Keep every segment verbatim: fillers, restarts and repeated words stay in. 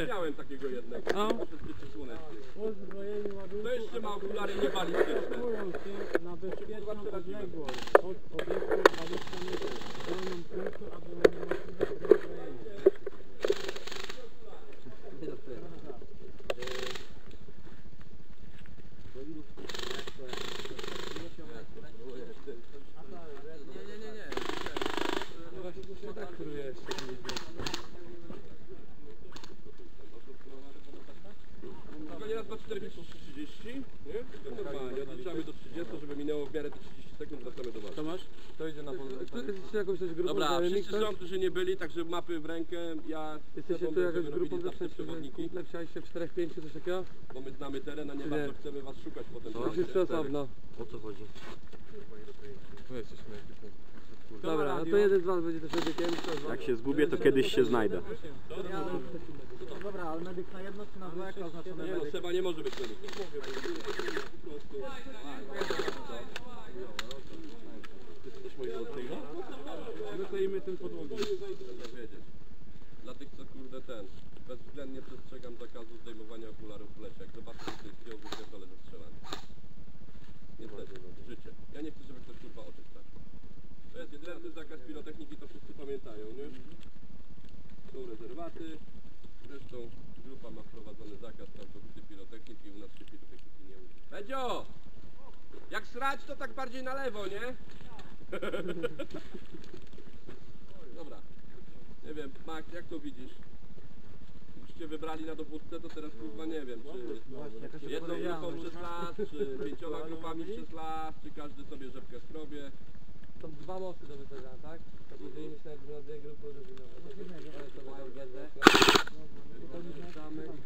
miałem takiego jednego. No. Uzbrojeni ładunku. To jeszcze ma okulary niebalistyczne. Kierują się na bezpieczną odległość od obiektu dwadzieścia metrów. Bronią punktu, aby uniemożliwić rozbrojenie. Raz, dwa, cztery, pięć, sześć, trzydzieści, nie? To normalnie, odliczamy do trzydziestu, żeby minęło w miarę te trzydzieści sekund, wracamy do was. Co masz? To idzie na wolę. Jesteście jakąś też grupą? Dobra, wszyscy mikser? są, którzy nie byli, także mapy w rękę, ja... Jesteście tu jakąś grupą zawsze przewodniki, kumple, wsialiście w czterech, pięciu, coś takiego? bo my znamy teren, a nie bardzo chcemy was szukać potem. To wszyscy osobno. O co chodzi? My jesteśmy ekipą. Dobra, no to jeden z was będzie też medykiem. Jak się zgubię, to kiedyś się znajdę. Dobra, ale medyk na jedno czy na dwa, jak oznaczone Nie no, medyk? Seba nie może być medykiem. My stoimy tym podłogą. Dla tych, co kurde ten, bezwzględnie przestrzegam zakazu zdejmowania okularów w lesie. Jak zobaczcie, co jest zdjął, wypierdolę ze strzelania. Niestety, życie. Ja nie chcę, żeby ktoś kurwa oczy stracił. To jest jedyny zakaz pirotechniki, to wszyscy pamiętają, nie? Są rezerwaty. Zresztą grupa ma wprowadzony zakaz całkowity pirotechniki, u nas się pirotechniki nie uży. Bedzio! Jak srać, to tak bardziej na lewo, nie? Dobra. Nie wiem, Max, jak to widzisz? Gdybyście wybrali na dowódcę, to teraz kurwa nie wiem, czy jedną grupą przez las, czy pięcioma grupami przez las, czy każdy sobie rzepkę skrobie. Są dwa mosty do wycofania, tak? To podzielimy się na dwie grupy drużynowe. To mają gębę. Zamek.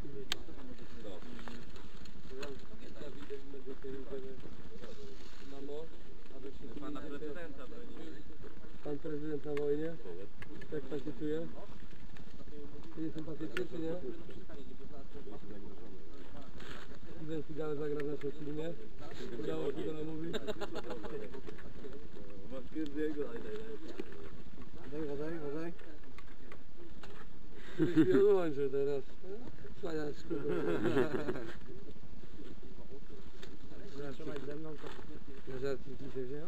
Na most, aby się pana prezydenta Pan prezydent na wojnie. Jak pan się czuje? Nie sympatycznie, czy nie? Prezydent Fidel zagra w naszym filmie. Udało się to namówić. Daj, daj, daj. Nie odłączę teraz. Cwaniaczku. Trzymaj ze mną, to... Na żartniki się wzięło?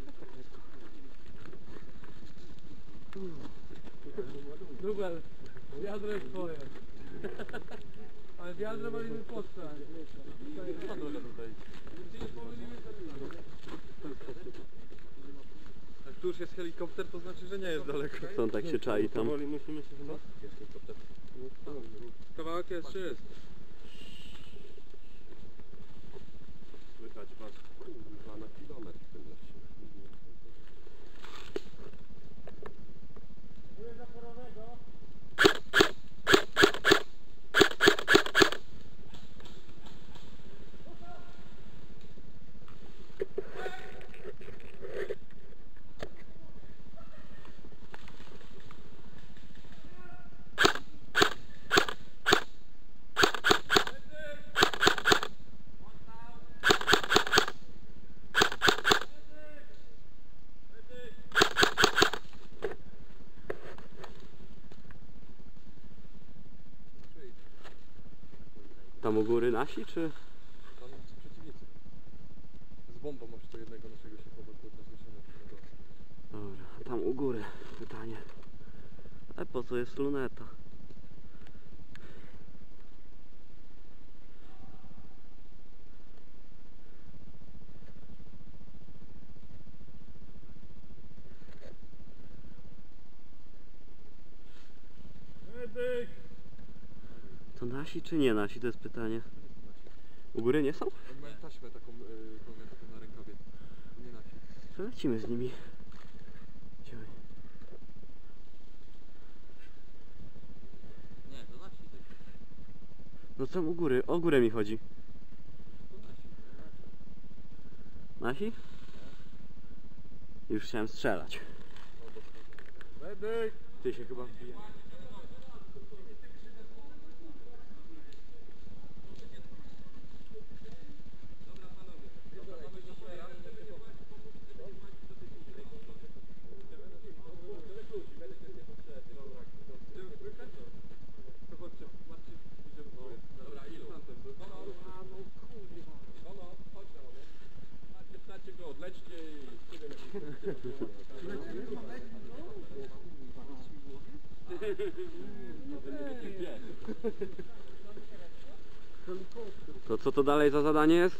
Dubel, wiadro jest twoje. Ale wiadro malimy postra. Co droga tutaj? Jak tu już jest helikopter, to znaczy, że nie jest daleko. Stąd tak się czai tam. Musimy się chyba... Jest helikopter. Kawałek jest czyst. Słychać was kurwa na kilometr w tym lesie. Tam u góry nasi, czy? Tam ci przeciwnicy. Z bombą masz to jednego naszego się chowa, to rozliczone. Dobra, a tam u góry pytanie. Ale po co jest luneta? To nasi czy nie nasi? To jest pytanie. U góry nie są? Oni mają taśmę taką, yy, taką na rękawie. Nie nasi. To lecimy z nimi. Ciąj. Nie, to nasi. No co u góry? O górę mi chodzi. Nasi? Już chciałem strzelać. Medyk! Ty się chyba wbija. To chodźcie, macie... To co to dalej za zadanie jest?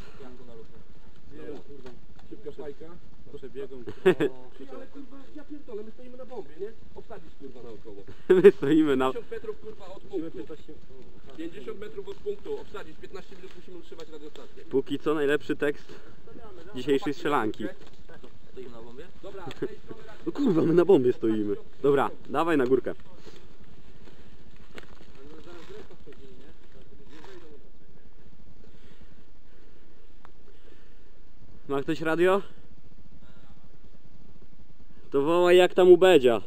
Szybka fajka. Proszę biegą. Ale kurwa, ja pierdolę, my stoimy na bombie, nie? Obsadzisz kurwa naokoło. My stoimy na... pięćdziesiąt metrów kurwa od punktu. pięćdziesiąt metrów od punktu. Obsadzisz, piętnaście minut musimy utrzymać radiostację. Póki co najlepszy tekst dzisiejszej strzelanki. Stoimy na bombie? Dobra, z tej strony raz. No kurwa, my na bombie stoimy. Dobra, dawaj na górkę. Ma ktoś radio? To wołaj jak tam u Bedzia.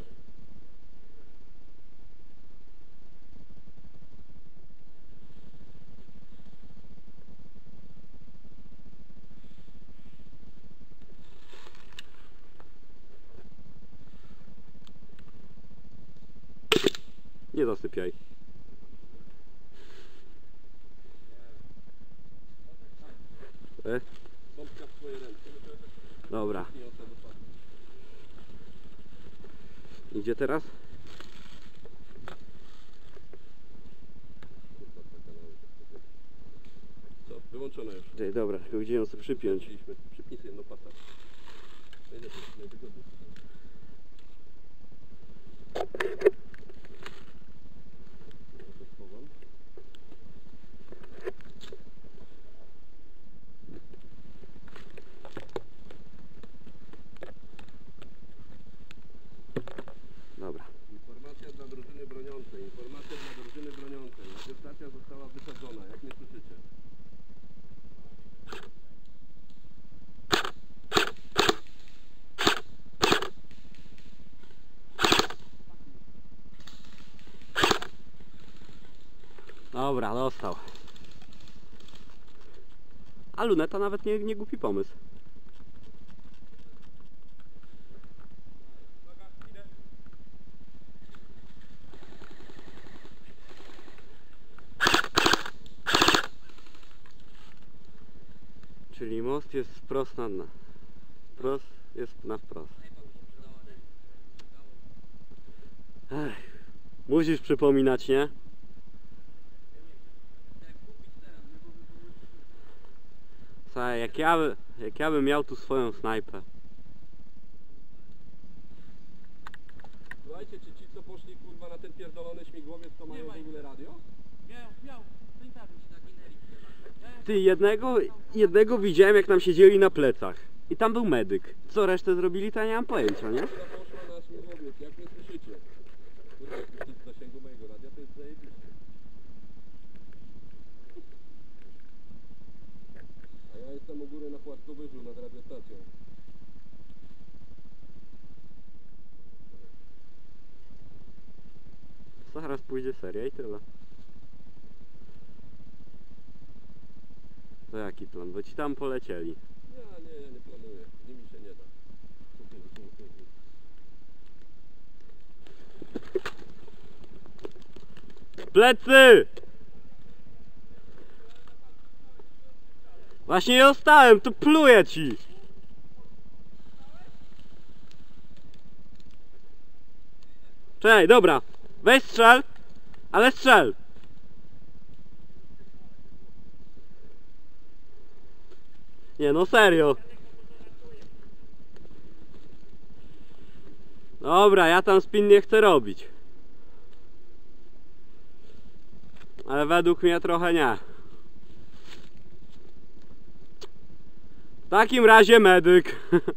Nie zasypiaj. E? Bombka w twoje ręce. Dobra. Nie o to dopadnie. I gdzie teraz? Co? Wyłączone już. Ej, dobra, tylko gdzie ją sobie przypiąć? Przypnij sobie jedno pasa. Najlepiej, najwygodniej. To schowam. Dobra. Informacja dla drużyny broniącej. Informacja dla drużyny broniącej. Radiostacja została wysadzona. Jak mnie słyszycie? Dobra, dostał. A luneta nawet nie, nie głupi pomysł. Czyli most jest wprost na dna. Wprost jest na wprost. Ech, musisz przypominać, nie? Słuchaj, jak ja, by- jak ja bym miał tu swoją snajpę. Słuchajcie, czy ci co poszli kurwa na ten pierdolony śmigłowiec to mają w ogóle radio? Miał, miał, pamiętam. Ty, jednego, jednego widziałem jak nam siedzieli na plecach. I tam był medyk. Co resztę zrobili, to ja nie mam pojęcia, nie? Która poszła na śmigłowiec, jak mnie słyszycie? Kurwa, jak jesteś w zasięgu mojego radia, to jest zajebiście. A ja jestem u góry na płatkowyżu nad radiostacją. Zaraz pójdzie seria i tyle. To jaki plan? Bo ci tam polecieli. Ja nie, ja nie planuję. Z nimi się nie da. Plecy! Właśnie je ostałem, to pluję ci! Czekaj, dobra. Weź strzel, ale strzel! Nie no serio. Dobra, ja tam spin nie chcę robić. Ale według mnie trochę nie. W takim razie medyk.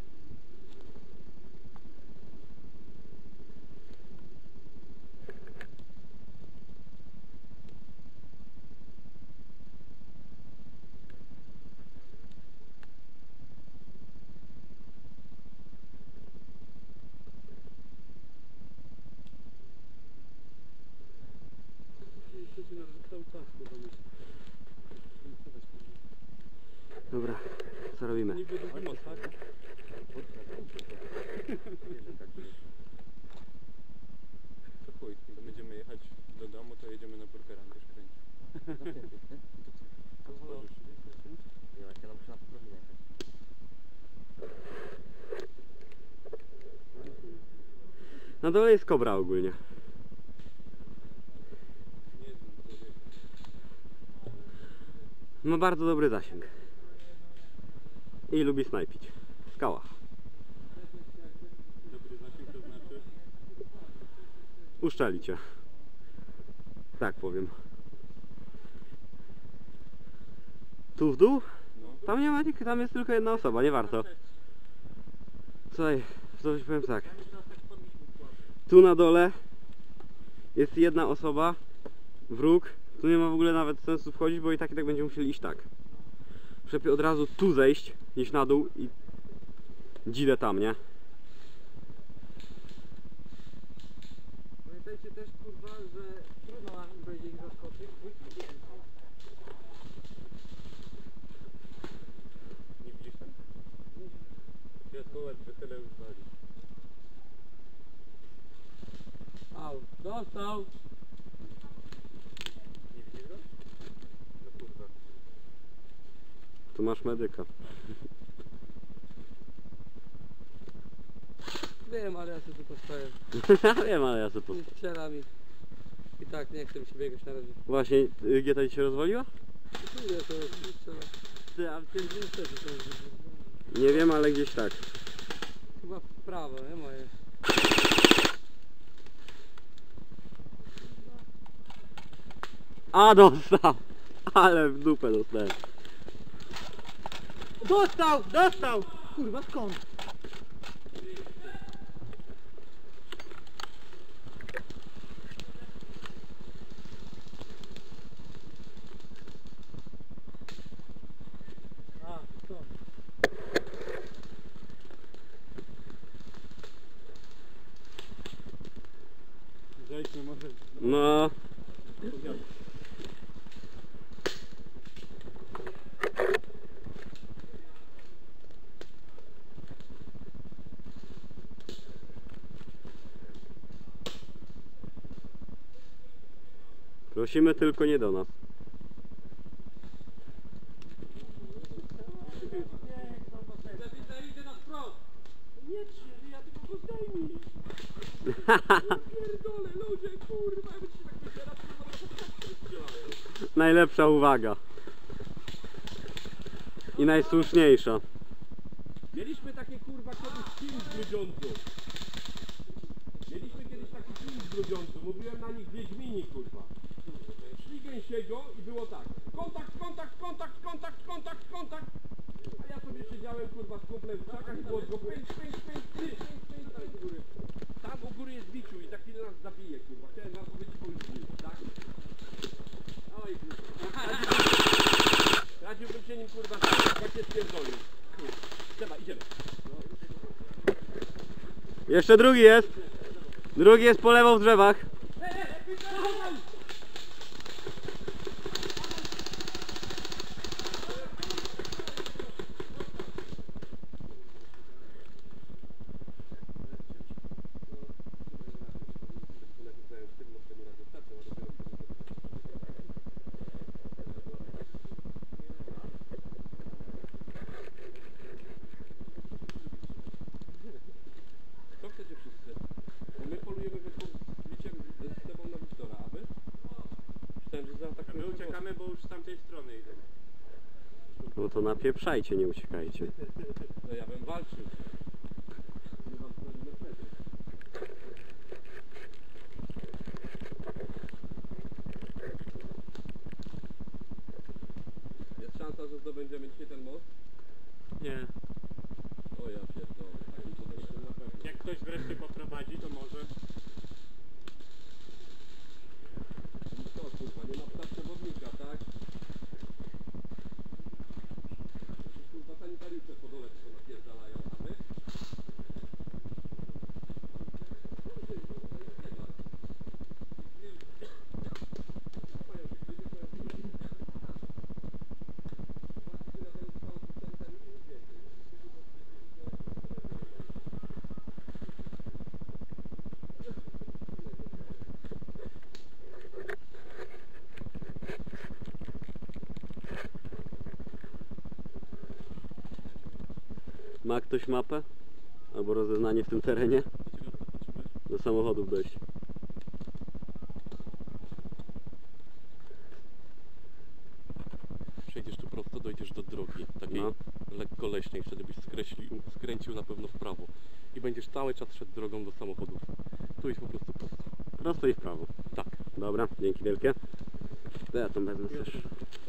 Dobra, co robimy? To chuj, to będziemy jechać do domu, to jedziemy na burgera, też kręci. Nie, właśnie, no muszę na poprawienie jechać. Na dole jest kobra ogólnie. Ma bardzo dobry zasięg. I lubi snajpić. W skałach. Dobry zasięg to znaczy? Uszczeli cię. Tak powiem. Tu w dół? Tam nie ma nikt, tam jest tylko jedna osoba, nie warto. Słuchaj, to ci powiem tak. Tu na dole jest jedna osoba, wróg. Tu nie ma w ogóle nawet sensu wchodzić, bo i tak i tak będziemy musieli iść tak. Lepiej od razu tu zejść, niż na dół i dzidę tam, nie? Pamiętajcie też, kurwa, że trudno będzie ich zaskoczyć, bo ich nie wiem. Nie widzisz tam? Światłować by tyle już wali. Au, dostał! Nie widzisz go? No kurwa. Tu masz medyka. Wiem, ale ja sobie tu postoję. Wiem, ale ja sobie po... Nie strzela mi. I tak nie chcę mi się biegać na razie. Właśnie, y, Gieta ci się rozwaliła? Kurde, to jest, nie strzela. Ty, a ty... Niestety to jest. Nie wiem, ale gdzieś tak. Chyba w prawo, nie moje. A, dostał! Ale w dupę dostałem. Dostał! Dostał! Kurwa, skąd? A, skąd? Zejdźmy może. No... Prosimy tylko nie do nas. Idę na wprost! Nie trzyj, ja tylko go zdejmij! Pierdolę, ludzie, kurwa, ja bym się tak wyciera, to Najlepsza uwaga. I najsłuszniejsza. Mieliśmy takie kurwa kiedyś film z Grudziądzu. Mieliśmy kiedyś taki film z Grudziądzu. Mówiłem na nich Wiedźmini kurwa. Szli gęsiego i było tak. Kontakt, kontakt, kontakt, kontakt, kontakt, kontakt. A ja sobie siedziałem kurwa z kumplem w krzakach i było tylko pęć, pęć, pęć, pęć, pęć, pęć, tam u góry. Tam u góry jest biciu i tak chwilę nas zabije kurwa. Chciałem wam powiedzieć, bo już bił, tak? Oj kurwa. Radziłbym się nim kurwa, jak się spierdolił. Kurwa. Trzeba, idziemy. Jeszcze drugi jest. Drugi jest po lewo w drzewach. Co chcecie wszyscy? Bo my polujemy we dwóch z Wiciem, z Tebą na Wiktora, a wy? Myślałem, że A zaatakujemy. my uciekamy, bo już z tamtej strony idziemy. No to napieprzajcie, nie uciekajcie. No ja bym walczył. My wam sprawimy wtedy. Jest szansa, że zdobędziemy dzisiaj ten most? Nie. O ja pierdolę, takim podejściem na pewno. Jak ktoś wreszcie poprowadzi, to może. No co kurwa, nie ma psa przewodnika, tak? Przecież kurwa sanitariusze po dole tylko napierdalają, a my? Ma ktoś mapę? Albo rozeznanie w tym terenie? do samochodów dojść. Przejdziesz tu prosto, dojdziesz do drogi, takiej No. lekko leśnej, wtedy byś skreślił, skręcił na pewno w prawo i będziesz cały czas szedł drogą do samochodów. Tu idź po prostu prosto. Prosto i w prawo. Tak. Dobra, dzięki wielkie. To ja tam wezmę też.